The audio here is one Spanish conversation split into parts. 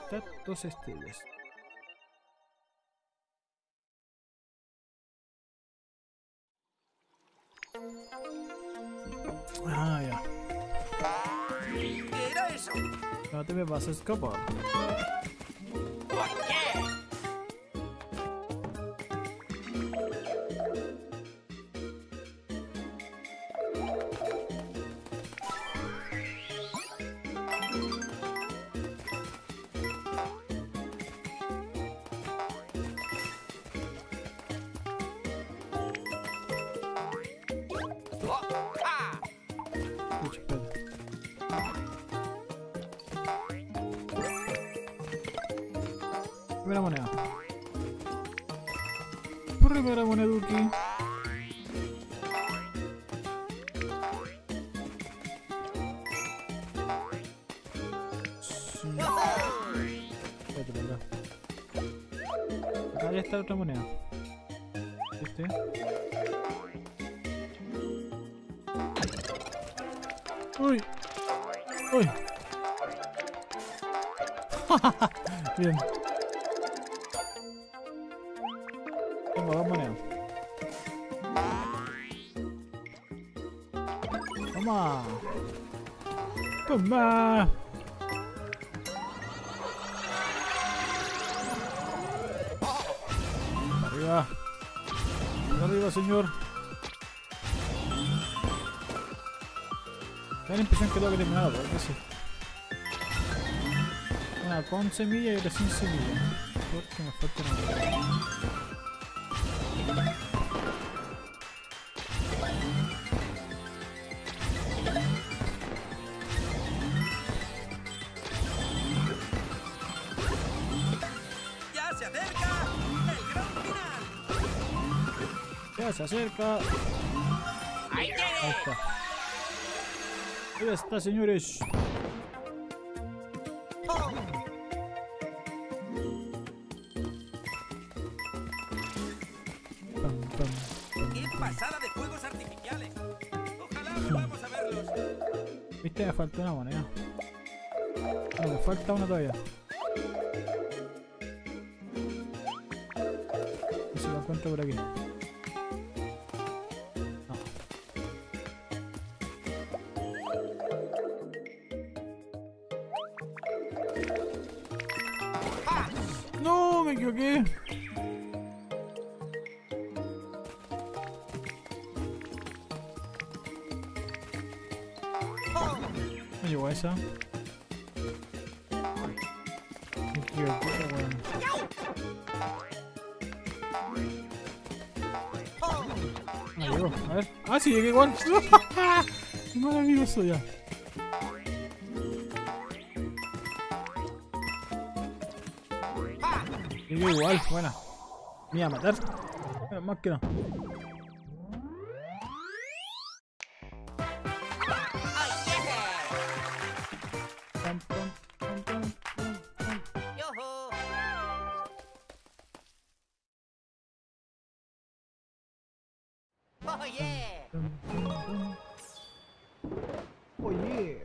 Colectar 2 estrellas. Ah, ya. ¿Qué era eso? No te me vas a escapar. Pucha, espérate. Primera moneda. Primera moneduki. Espérate, por acá. Acá ya está otra moneda. ¿Viste? ¡Uy! ¡Uy! Bien. Tengo 2 monedas. ¡Toma! ¡Toma! ¡Arriba! ¡Arriba, señor! Me da la impresión que tengo que terminar la ¿qué sí? Una con semilla y otra sin semilla. Porque me falta una. ¡Ya se acerca! ¡El gran final! Ya se acerca. ¡Ahí Ahí tiene! está. Ahí está, señores. Pam, pam, ¡Qué pam, pam. pasada de fuegos artificiales! Ojalá volvamos a verlos. Viste, me faltó una moneda. No, me falta una todavía. Y si lo encuentro por aquí. No. No, me equivoqué. No llegó a esa. Me equivoqué, weón. No llegó, a ver. Ah, sí, llegué igual. Qué maravilloso ya. Llegué igual, buena. Me iba a matar. Pero más que no. Pam, pam, pam, pam, pam, pam. ¡Yojo! ¡Oye! Pam, pam, pam. Oye.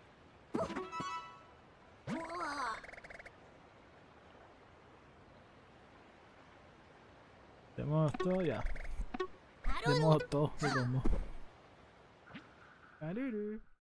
Tenemos todo ya. Tenemos todo, lo tomo. Caruru.